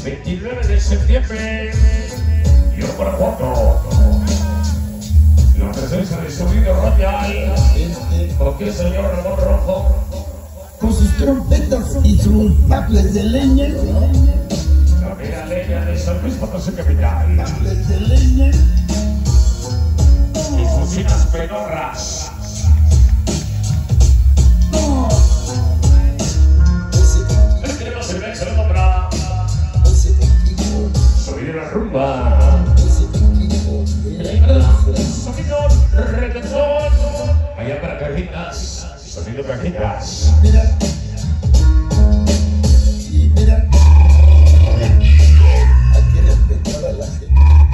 29 de septiembre. Yo para Guanajuato. La presencia de su video royal. ¿Por qué señor Ramón Rojo? Con sus trompetas y sus bafles de leña. La mera leña de San Luis Potosí capital. Bafles de leña. Y fusilas pedorras. El que no se ve, se lo nombra. Subir la rumba. Sonido reggaetón. Allá para cajitas. Sonido cajitas. Mira. Y mira. Hay que respetar a la gente.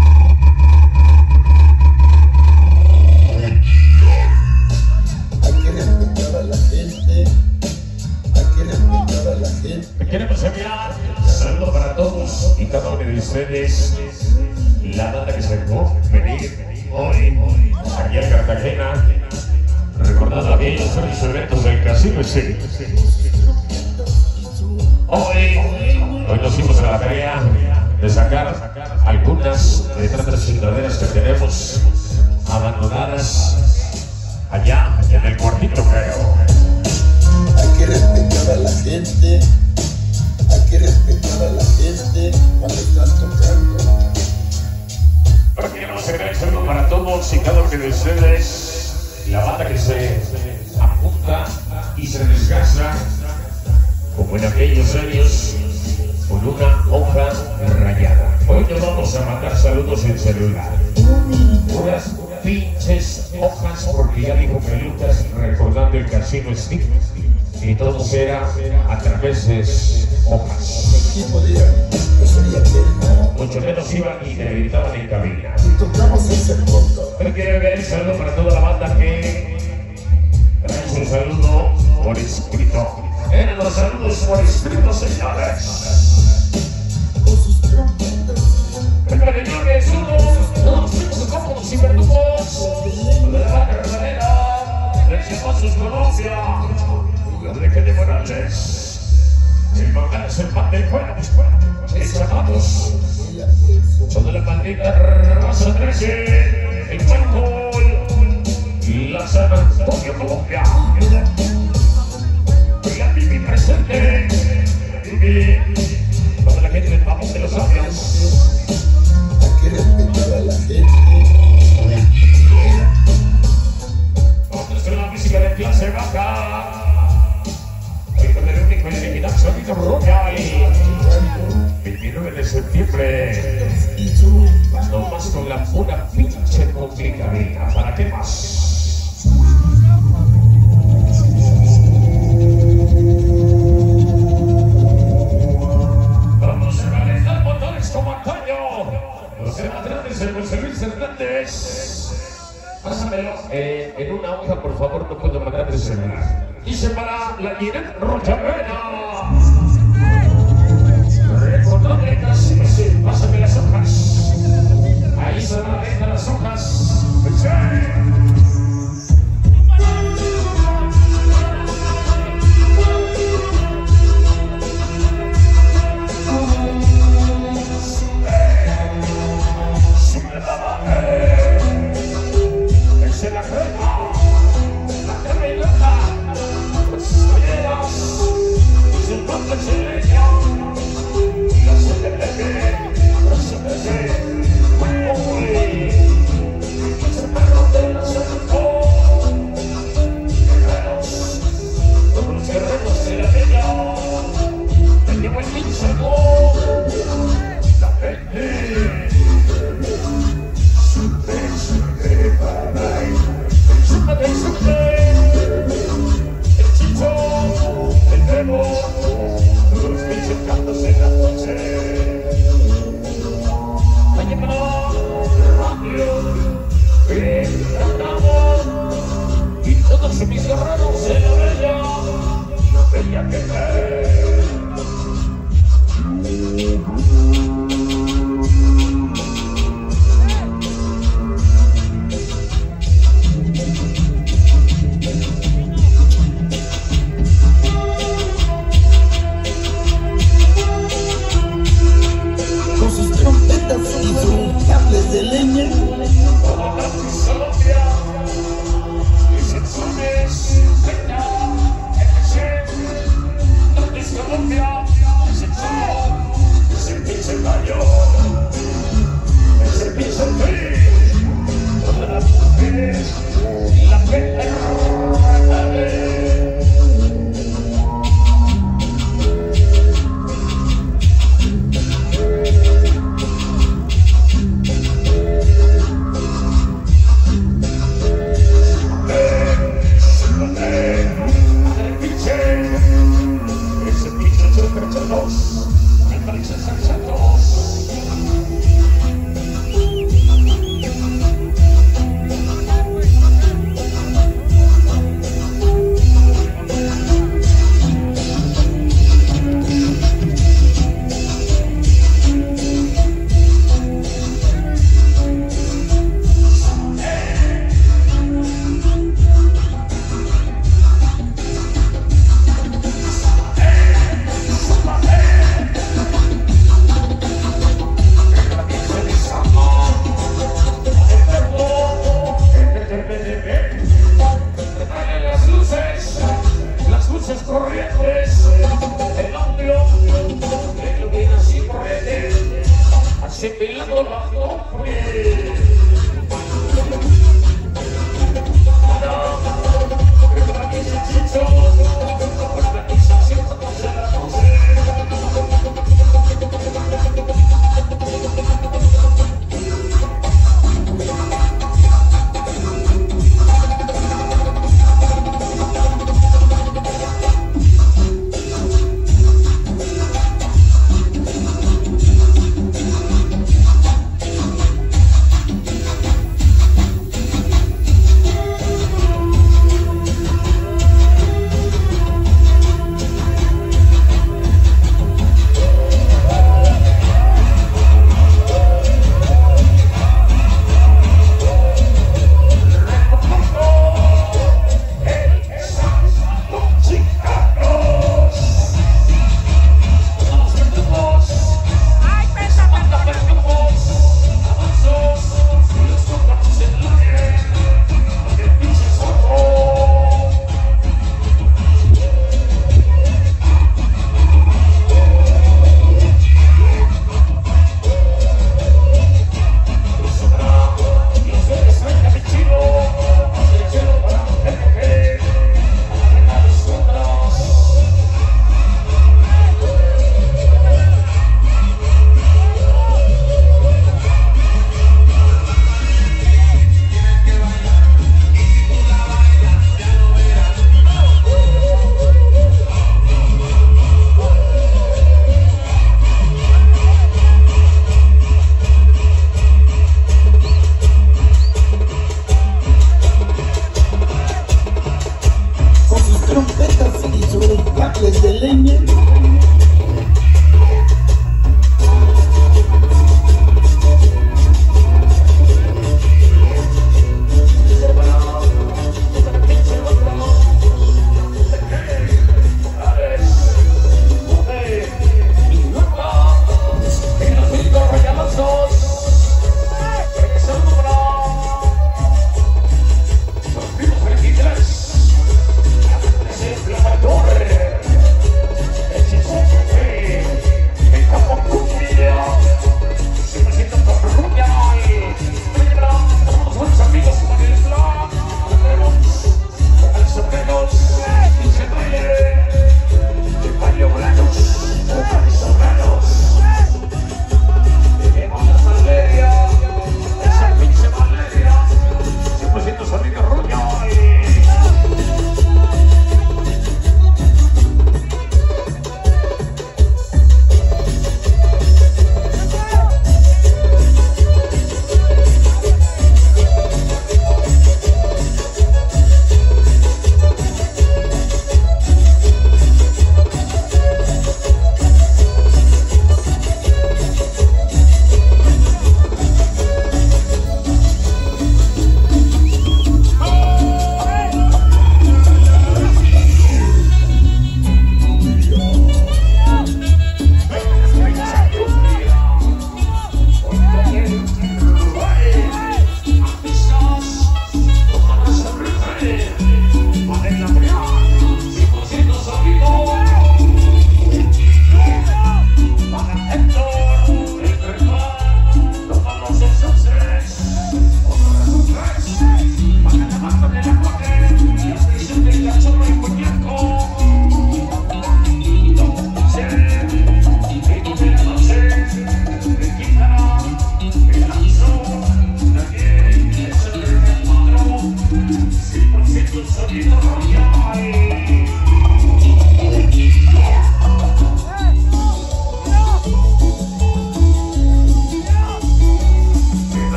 Hay que respetar a la gente. Hay que respetar a la gente. Queremos enviar saludos para todos y cada uno de ustedes. La banda que se dejó venir hoy aquí a Cartagena, recordando aquellos eventos del Casino sí. Hoy nos fuimos a la tarea de sacar algunas de tantas ciudaderas que tenemos abandonadas allá en el cuartito creo. Hay que respetar a la gente. Hay que respetar a la gente cuando están tocando. Para que no se vea el saludo para todos y cada uno de ustedes, la banda que se apunta y se desgasta, como en aquellos años, con una hoja rayada. Hoy no vamos a mandar saludos en celular. Unas pinches hojas, porque ya dijo que Lucas, recordando el Casino Stick, y todo será a través de hojas. ¿Quién podría? Yo sería que Mucho menos iban y debilitaban en cabina. tocamos ese punto. Hoy quiero enviar un saludo para toda la banda que trae un saludo por escrito. Eran los saludos por escrito, señores. Con sus trompetas. El cariño de todos los cómodos y verdugos de la banda verdadera, vencimos sus Colombia, los de que de Morales. El Morgan es el pan del fuego, el zapatos, toda la bandita raza 13, el Huaycol, la San Antonio Colombia. La Bibi presente, Bibi, toda la gente del Vamos de los Años. Hay que respetar a la gente. Vamos con la música de clase baja. Hoy con el único y original sonido royal. 29 de septiembre. Y su Nomás con la pura pinche complicadita. ¿Para qué más? Vamos a calentar motores como antaño. Los senadores de José Luis Hernández. Pásamelo en una hoja, por favor, no puedo mandar el celular. Dice para la Ginette Rochavena. Recordando el Casino, sí, pásame las hojas. Ahí se van a ver las hojas. ¡Sí! Es la crema, la cremilota, las talleras, es el pan de chilena, la CDP, la CDP, uy, es el perro de la cerco, guerreros, todos los guerreros de la bella, te llevo el pinche gol, la gente. El chicho, el demo, todos los pinches cantos en la noche. se pelando la cofre.